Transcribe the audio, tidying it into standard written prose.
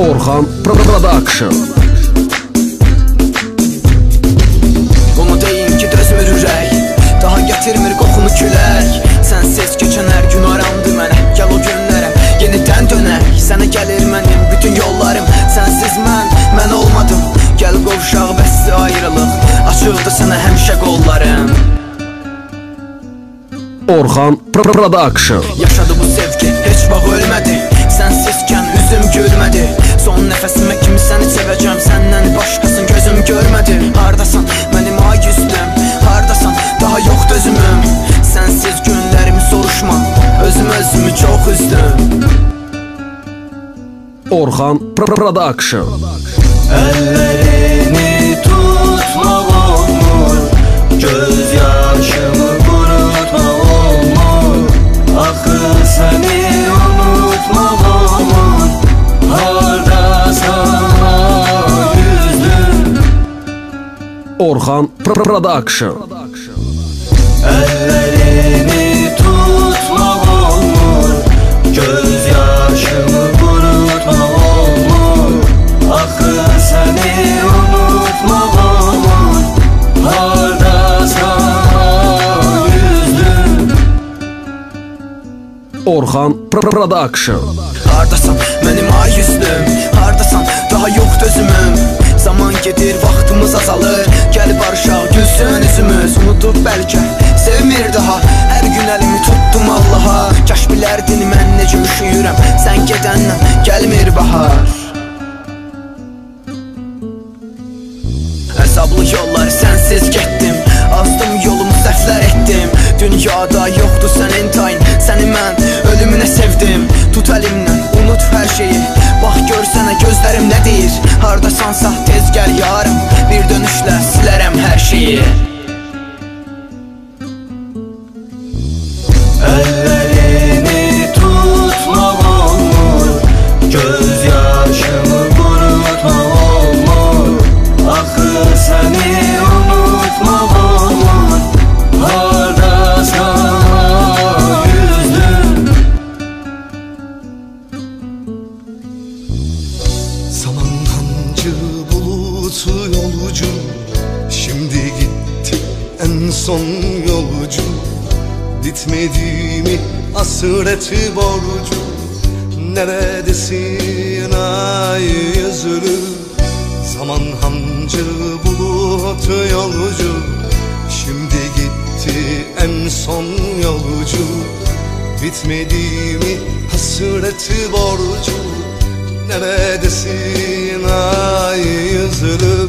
Orhan Production. Onu deyin ki dözmür ürək, daha gətirmir qoxunu külək. Sənsiz keçən hər gün aramdı mənə, gəl o günlərə yenidən dönək. Sənə gəlir mənim bütün yollarım, sənsiz mən olmadım. Gəl qovşaq bəsli ayrılıq, açıldı sənə həmişə qollarım. Orhan Production. Yaşadı bu sevgi, heç vaxt ölmədi. Sənsizkən üzüm gülmədi. Son nəfəsimə kimi səni sevəcəm, səndən başqasın gözüm görmədi. Hardasan mənim ay yüzlüm, hardasan daha yoxdur özümüm. Sənsiz günlərimi soruşma, özümü çox üzdüm. Orhan Production. Əllərini tutmaq olmur, göz yaşımı qurutmaq olmur. Axı səni unutmaq olmur, hardasan yüzdüm. Orhan Production. Əllərini tutmaq olmur, göz yaşımı qurutmaq olmur. Axı səni unutmaq olmur, hardasan yüzdüm. Orhan Production. Hardasan mənim ay yüzlüm, hardasan daha yoxdur özümüm. Zaman gedir, vaxtımız azalır, gəlib barışaq gülsün üzümüz. Unudub bəlkə, sevmir daha, hər gün əlimi tutdum Allaha. Kaş bilərdin mən necə üşüyürəm, sən gedəndən gəlmir bahar. Əzablı yollar sənsiz getdim, azdım yolumu səhvlər etdim. Dünyada yoxdur sənin tayin, səni mən ölümünə sevdim. Tut əlimdən, unut hər şeyi, bax görsənə gözlərim nə deyir. Hardasansa tez gəl yarım, bir dönüşlə silərəm hər şeyi. Əllərini tutmaq olmur, göz yaşımı qurutmaq olmur. Axı səni unutmaq olmur, hardasan yüzdüm. Zaman hancı bulutu yolcu, şimdi gitti en son yolcu. Bitmedi mi hasreti borcu, neredesin ay yüzlü? Zaman hancı bulutu yolcu, şimdi gitti en son yolcu. Bitmedi mi hasreti borcu, neredesin ay yüzlü?